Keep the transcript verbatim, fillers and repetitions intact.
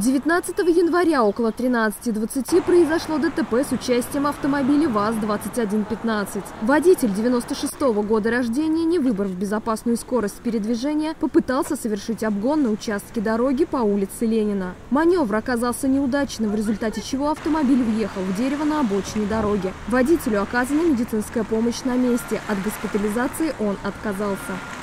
девятнадцатого января около тринадцати двадцати произошло ДТП с участием автомобиля ВАЗ двадцать один пятнадцать. Водитель девяносто шестого года рождения, не выбрав безопасную скорость передвижения, попытался совершить обгон на участке дороги по улице Ленина. Маневр оказался неудачным, в результате чего автомобиль въехал в дерево на обочине дороги. Водителю оказана медицинская помощь на месте. От госпитализации он отказался.